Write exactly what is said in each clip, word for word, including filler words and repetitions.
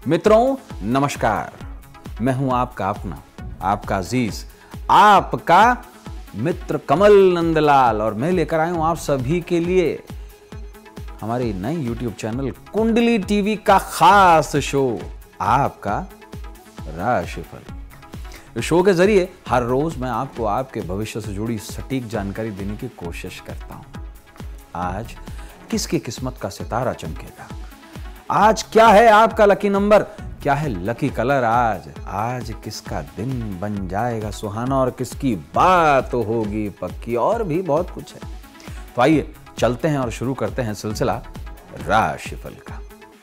मित्रों नमस्कार, मैं हूं आपका अपना, आपका अजीज, आपका मित्र कमल नंदलाल और मैं लेकर आया हूं आप सभी के लिए हमारे नए यूट्यूब चैनल कुंडली टीवी का खास शो आपका राशिफल। इस शो के जरिए हर रोज मैं आपको आपके भविष्य से जुड़ी सटीक जानकारी देने की कोशिश करता हूं। आज किसकी किस्मत का सितारा चमकेगा, आज क्या है आपका लकी नंबर, क्या है लकी कलर, आज आज किसका दिन बन जाएगा सुहाना और किसकी बात होगी पक्की, और भी बहुत कुछ है। तो आइए चलते हैं और शुरू करते हैं सिलसिला राशिफल का।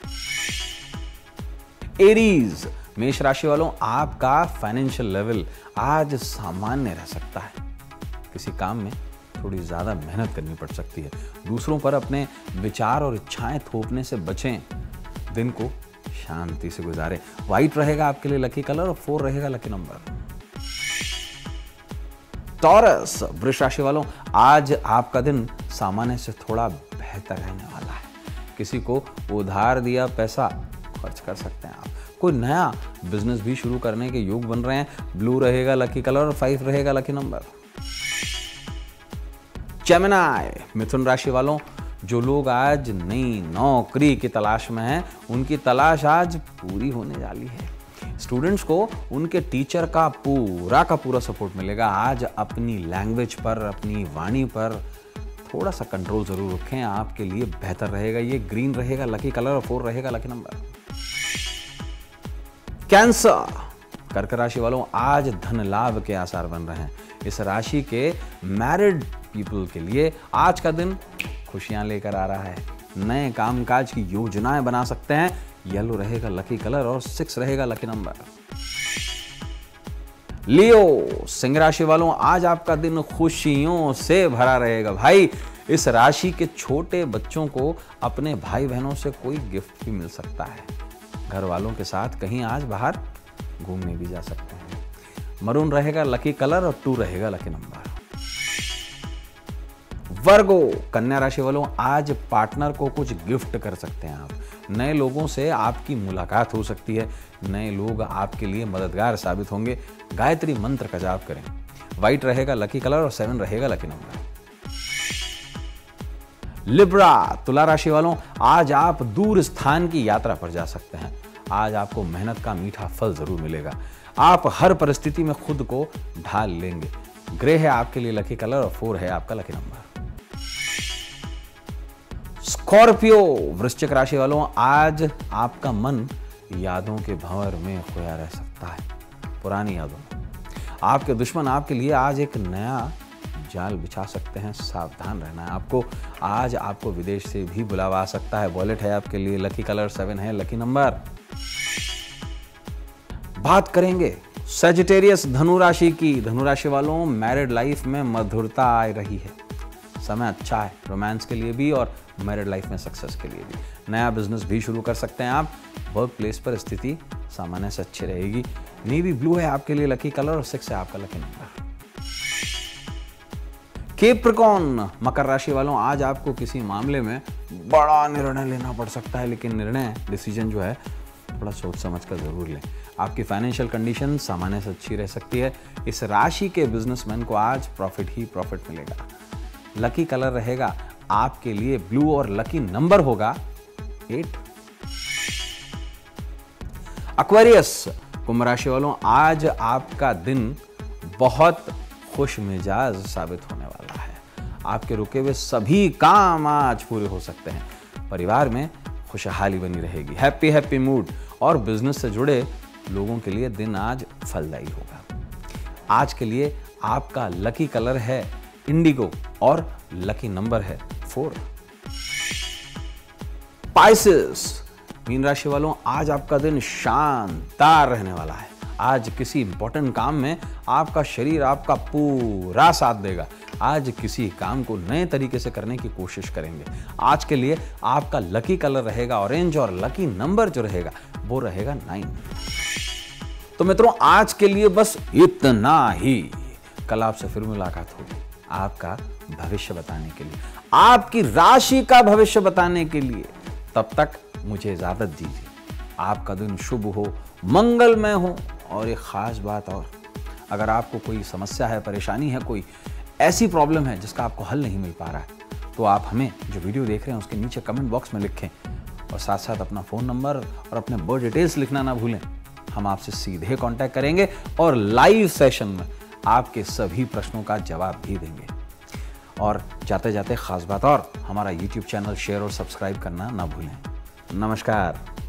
एरीज, मेष राशि वालों, आपका फाइनेंशियल लेवल आज सामान्य रह सकता है। किसी काम में थोड़ी ज्यादा मेहनत करनी पड़ सकती है। दूसरों पर अपने विचार और इच्छाएं थोपने से बचें। दिन को शांति से गुजारें। व्हाइट रहेगा आपके लिए लकी कलर और फोर रहेगा लकी नंबर। टॉरस, वृष राशि वालों, आज आपका दिन सामान्य से थोड़ा बेहतर रहने वाला है। किसी को उधार दिया पैसा खर्च कर सकते हैं आप। कोई नया बिजनेस भी शुरू करने के योग बन रहे हैं। ब्लू रहेगा लकी कलर और फाइव रहेगा लकी नंबर। जेमिनी, मिथुन राशि वालों, जो लोग आज नई नौकरी की तलाश में हैं, उनकी तलाश आज पूरी होने वाली है। स्टूडेंट्स को उनके टीचर का पूरा का पूरा सपोर्ट मिलेगा। आज अपनी लैंग्वेज पर, अपनी वाणी पर थोड़ा सा कंट्रोल जरूर रखें, आपके लिए बेहतर रहेगा। ये ग्रीन रहेगा लकी कलर और फोर रहेगा लकी नंबर। कैंसर, कर्क राशि वालों, आज धन लाभ के आसार बन रहे हैं। इस राशि के मैरिड पीपल के लिए आज का दिन खुशियां लेकर आ रहा है। नए कामकाज की योजनाएं बना सकते हैं। येलो रहेगा लकी कलर और सिक्स रहेगा लकी नंबर। लियो, सिंह राशि वालों, आज आपका दिन खुशियों से भरा रहेगा। भाई, इस राशि के छोटे बच्चों को अपने भाई बहनों से कोई गिफ्ट भी मिल सकता है। घर वालों के साथ कहीं आज बाहर घूमने भी जा सकते हैं। मरून रहेगा लकी कलर और टू रहेगा लकी नंबर। वर्गो, कन्या राशि वालों, आज पार्टनर को कुछ गिफ्ट कर सकते हैं आप। नए लोगों से आपकी मुलाकात हो सकती है। नए लोग आपके लिए मददगार साबित होंगे। गायत्री मंत्र का जाप करें। व्हाइट रहेगा लकी कलर और सेवन रहेगा लकी नंबर। लिब्रा, तुला राशि वालों, आज आप दूर स्थान की यात्रा पर जा सकते हैं। आज आपको मेहनत का मीठा फल जरूर मिलेगा। आप हर परिस्थिति में खुद को ढाल लेंगे। ग्रे है आपके लिए लकी कलर और फोर है आपका लकी नंबर। स्कॉर्पियो, वृश्चिक राशि वालों, आज आपका मन यादों के भंवर में खोया रह सकता है। पुरानी यादों में आपके दुश्मन आपके लिए आज एक नया जाल बिछा सकते हैं। सावधान रहना है आपको। आज आपको विदेश से भी बुलावा आ सकता है। वॉलेट है आपके लिए लकी कलर, सेवन है लकी नंबर। बात करेंगे सजिटेरियस, धनु राशि की। धनु राशि वालों, मैरिड लाइफ में मधुरता आ रही है। समय अच्छा है रोमांस के लिए भी और मैरिड लाइफ में सक्सेस के लिए भी। नया बिजनेस भी शुरू कर सकते हैं आप। वर्क प्लेस पर स्थिति सामान्य से अच्छी रहेगी। नेवी ब्लू है आपके लिए लकी कलर और सिक्स है आपका लकी नंबर। कैप्रिकॉर्न, मकर राशि वालों, आज आपको किसी मामले में बड़ा निर्णय लेना पड़ सकता है, लेकिन निर्णय डिसीजन जो है थोड़ा सोच समझ कर जरूर लें। आपकी फाइनेंशियल कंडीशन सामान्य से अच्छी रह सकती है। इस राशि के बिजनेसमैन को आज प्रॉफिट ही प्रॉफिट मिलेगा। लकी कलर रहेगा आपके लिए ब्लू और लकी नंबर होगा एट। एक्वेरियस, कुंभ राशि वालों, आज आपका दिन बहुत खुश मिजाज साबित होने वाला है। आपके रुके हुए सभी काम आज पूरे हो सकते हैं। परिवार में खुशहाली बनी रहेगी। हैप्पी हैप्पी मूड और बिजनेस से जुड़े लोगों के लिए दिन आज फलदायी होगा। आज के लिए आपका लकी कलर है इंडिगो और लकी नंबर है फोर। पाइसेस, मीन राशि वालों, आज आपका दिन शानदार रहने वाला है। आज किसी इंपॉर्टेंट काम में आपका शरीर आपका पूरा साथ देगा। आज किसी काम को नए तरीके से करने की कोशिश करेंगे। आज के लिए आपका लकी कलर रहेगा ऑरेंज और लकी नंबर जो रहेगा वो रहेगा नाइन। तो मित्रों, आज के लिए बस इतना ही। कल आपसे फिर मुलाकात होगी आपका भविष्य बताने के लिए, आपकी राशि का भविष्य बताने के लिए। तब तक मुझे इजाजत दीजिए। आपका दिन शुभ हो, मंगलमय हो। और एक ख़ास बात और, अगर आपको कोई समस्या है, परेशानी है, कोई ऐसी प्रॉब्लम है जिसका आपको हल नहीं मिल पा रहा है, तो आप हमें जो वीडियो देख रहे हैं उसके नीचे कमेंट बॉक्स में लिखें और साथ साथ अपना फ़ोन नंबर और अपने बर्थ डिटेल्स लिखना ना भूलें। हम आपसे सीधे कांटेक्ट करेंगे और लाइव सेशन में आपके सभी प्रश्नों का जवाब भी देंगे। और जाते जाते ख़ास बात और, हमारा यूट्यूब चैनल शेयर और सब्सक्राइब करना ना भूलें। नमस्कार।